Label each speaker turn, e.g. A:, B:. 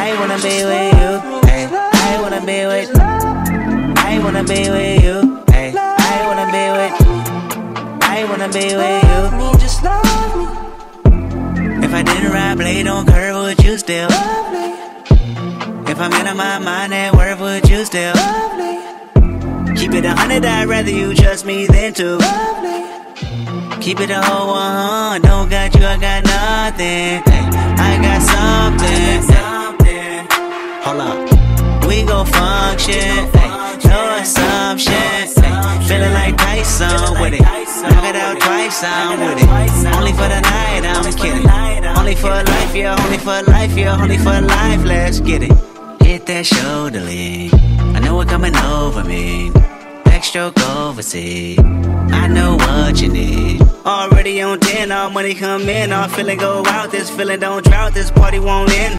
A: I wanna be with you. Hey, I wanna be with. I wanna be with you. Hey, I wanna be with. I wanna be with you. Just love me. If I didn't ride blade on curve, would you still? Love me. If I'm in my mind at work, would you still? Love me. Keep it 100, I'd rather you trust me than to. Love me. Keep it a whole 100, don't got you, I got nothing. Hey, I got something. Hold up, we gon' function. Hey, no assumption. Hey, feeling like Tyson with it. Knock it out twice, I'm with it. Only for the night, I'm kidding. Only for life, yeah, only for life, yeah, only for life, let's get it. Hit that shoulder lean, I know it coming over me. Backstroke overseas, I know what you need. Already on 10, all money come in, all feeling go out. This feeling don't drought, this party won't end.